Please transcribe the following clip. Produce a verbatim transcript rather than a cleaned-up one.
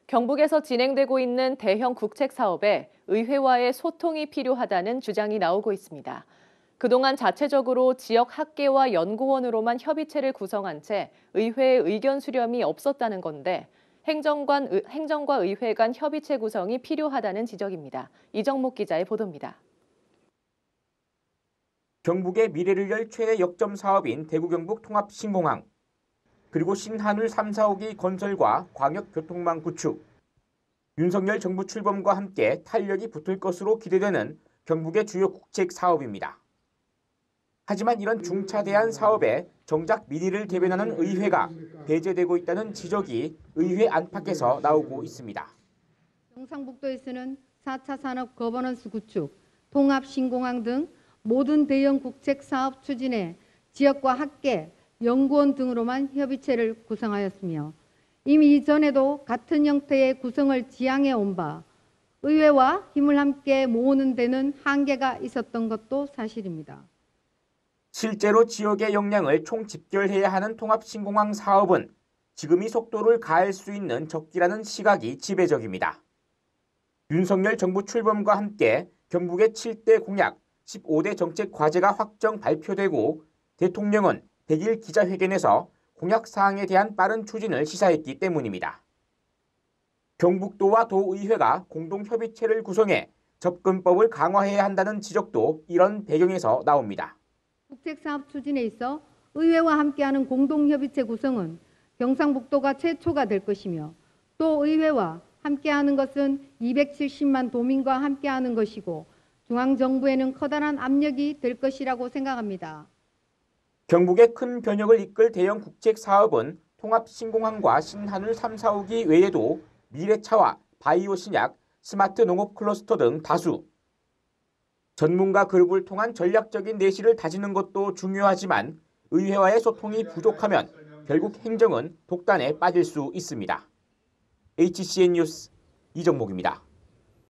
경북에서 진행되고 있는 대형 국책 사업에 의회와의 소통이 필요하다는 주장이 나오고 있습니다. 그동안 자체적으로 지역 학계와 연구원으로만 협의체를 구성한 채 의회의 의견 수렴이 없었다는 건데 행정관, 행정과 의회 간 협의체 구성이 필요하다는 지적입니다. 이정목 기자의 보도입니다. 경북의 미래를 열 최대 역점 사업인 대구-경북 통합신공항, 그리고 신한울 삼, 사호기 건설과 광역교통망 구축, 윤석열 정부 출범과 함께 탄력이 붙을 것으로 기대되는 경북의 주요 국책 사업입니다. 하지만 이런 중차대한 사업에 정작 민의를 대변하는 의회가 배제되고 있다는 지적이 의회 안팎에서 나오고 있습니다. 경상북도에서는 사 차 산업 거버넌스 구축, 통합신공항 등 모든 대형 국책 사업 추진에 지역과 학계, 연구원 등으로만 협의체를 구성하였으며 이미 이전에도 같은 형태의 구성을 지향해 온 바 의회와 힘을 함께 모으는 데는 한계가 있었던 것도 사실입니다. 실제로 지역의 역량을 총집결해야 하는 통합신공항 사업은 지금이 속도를 가할 수 있는 적기라는 시각이 지배적입니다. 윤석열 정부 출범과 함께 경북의 칠 대 공약, 십오 대 정책 과제가 확정 발표되고 대통령은 백 일 기자회견에서 공약 사항에 대한 빠른 추진을 시사했기 때문입니다. 경북도와 도의회가 공동협의체를 구성해 접근법을 강화해야 한다는 지적도 이런 배경에서 나옵니다. 국책사업 추진에 있어 의회와 함께하는 공동협의체 구성은 경상북도가 최초가 될 것이며 또 의회와 함께하는 것은 이백칠십만 도민과 함께하는 것이고 중앙정부에는 커다란 압력이 될 것이라고 생각합니다. 경북의 큰 변혁을 이끌 대형 국책 사업은 통합신공항과 신한울 삼, 사호기 외에도 미래차와 바이오 신약, 스마트 농업 클러스터 등 다수. 전문가 그룹을 통한 전략적인 내실을 다지는 것도 중요하지만 의회와의 소통이 부족하면 결국 행정은 독단에 빠질 수 있습니다. 에이치씨엔 뉴스 이정목입니다.